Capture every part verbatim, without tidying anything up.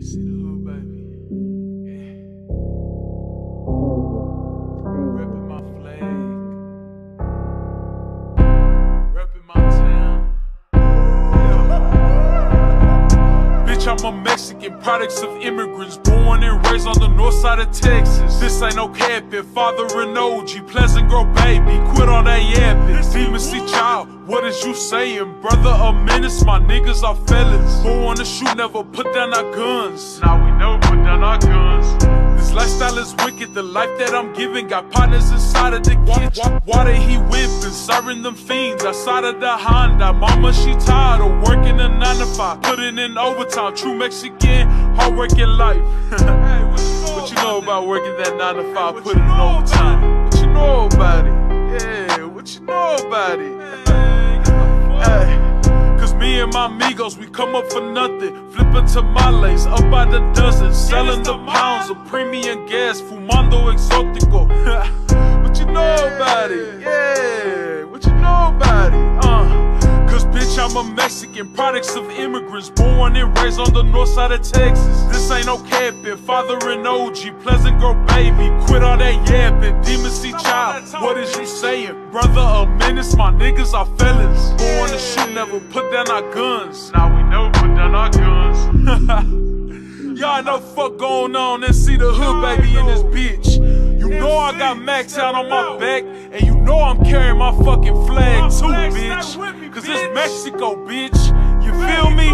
See the hood, baby. Yeah. Reppin' my flag. Reppin' my town. Bitch, I'm a Mexican, products of immigrants, born and raised on the north side of Texas. This ain't no capping, father and O G, Pleasant Grove baby, quit all that yapping. Demon C child, what is you saying? Brother a menace, my niggas are felons. Who wanna shoot, never put down our guns. Now we never put down our guns. This lifestyle is wicked, the life that I'm giving. Got partners inside of the kitchen. Water he whipping, serving them fiends outside of the Honda. Mama, she tired of working a nine to five, putting in overtime. True Mexican, hard working life. Hey, what you know about working that nine to five, putting in overtime? What you know about it? Yeah, what you know about it? Hey. Cause me and my amigos, we come up for nothing. Flipping tamales, up by the dozen. Selling the pounds of premium gas, fumando exotico. What you know about it? Yeah, what you know about it? Uh Cause bitch, I'm a Mexican, products of immigrants, born and raised on the north side of Texas. This ain't no capping, father and O G, Pleasant Grove baby, quit all that yapping. Demon C child, what is you saying? Brother a menace, my niggas are felons. Born to shoot, never put down our guns. Now we never put down our guns. Y'all know fuck going on and see the hood baby in this bitch. You know I got Max out on my back, and you know I'm carrying my fucking flag too, bitch. Cause it's Mexico, bitch. You feel me?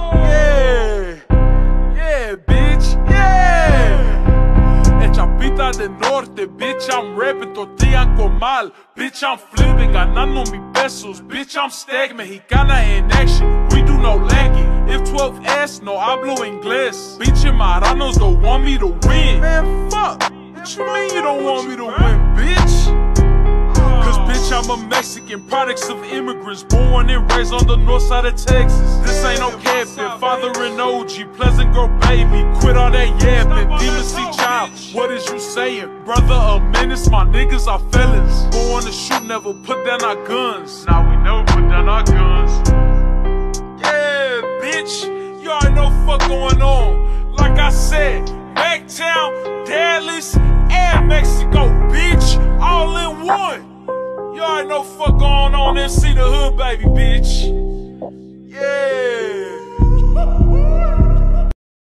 Yeah. Yeah, bitch. Yeah. En Chapita del Norte, bitch, I'm rapping tortilla en comal. Bitch, I'm flipping, ganando mi pesos. Bitch, I'm stag mexicana in action. We do no lagging. If twelve S, no hablo inglés. Bitch, maranos don't want me to win. Man, fuck. What you mean you don't want me to win, bitch? Cause bitch, I'm a Mexican, products of immigrants, born and raised on the north side of Texas. This ain't no capping, father and O G, Pleasant Grove baby, quit all that yapping. Demon C child, what is you saying? Brother a menace, my niggas are felons. Born to shoot, never put down our guns. Now we never put down our guns. Yeah, bitch, you already know fuck going on. Like I said, Backtown, Dallas, and Mexico, bitch, all in one. You already know fuck going on and see the hood, baby, bitch. Yeah.